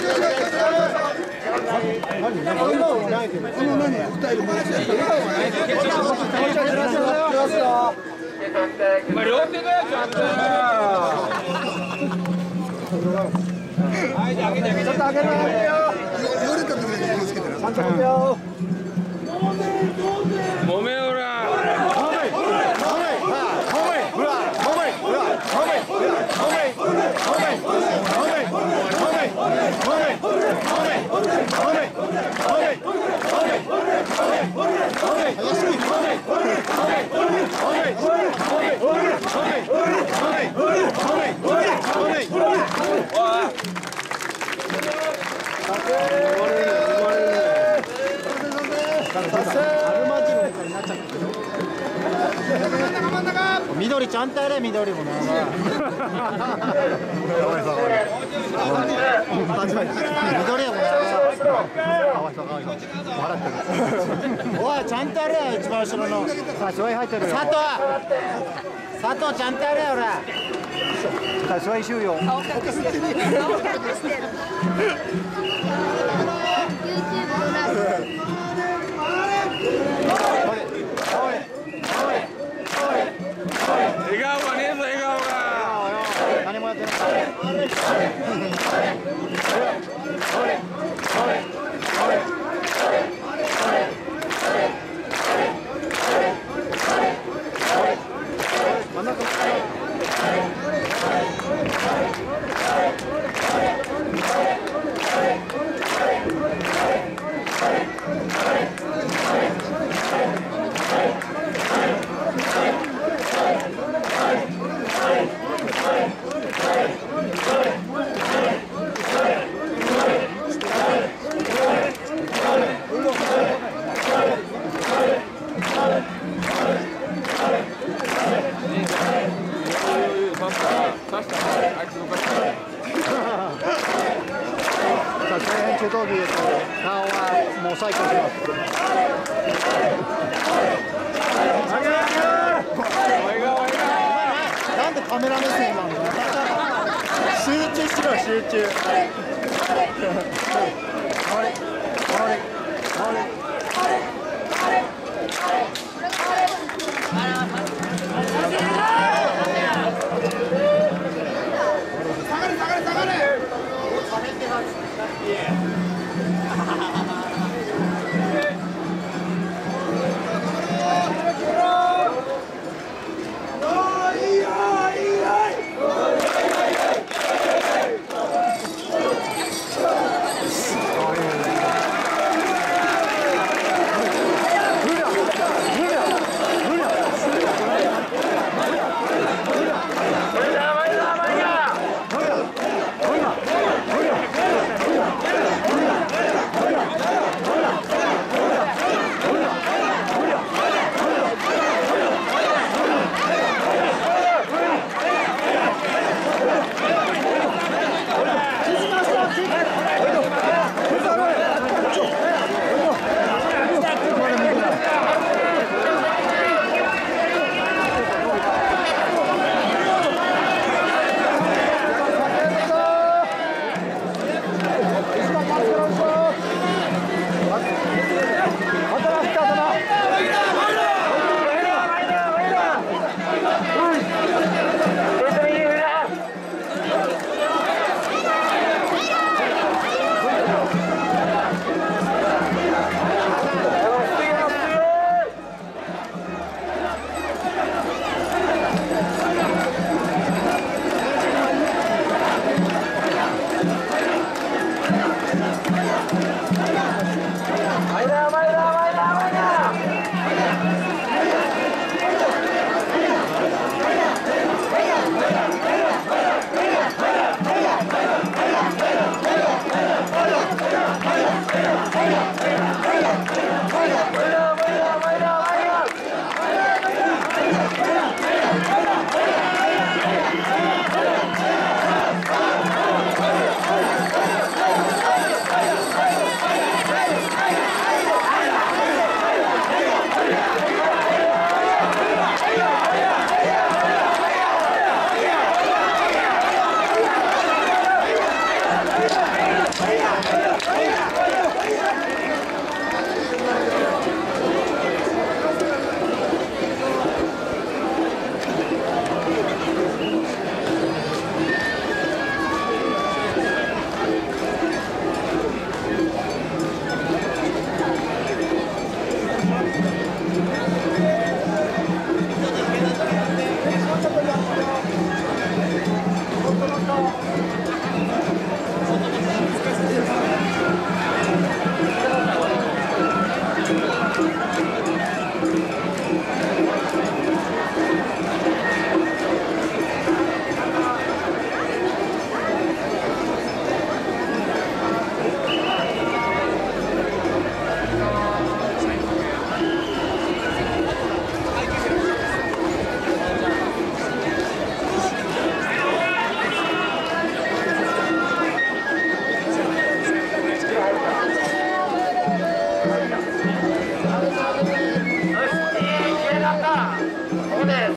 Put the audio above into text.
両手だよ、ちゃんと。はい、上げて上げて。ちょっと上げないでよ。よれた時だけ気をつけてな。30秒。もめおら。 緑ちゃんとやれ、緑もね。緑もね。おい、ちゃんとやれよ、一番後ろの。さ、しょい入ってるよ。佐藤ちゃんとやれよ、俺。さ、しょい収容。顔隠してる。顔隠してる。 笑顔がねえぞ、笑顔が。 何もやってない。中闘技ですので、顔はもう最高します。なんでカメラ目線なんだ。集中しろ、集中。 はい。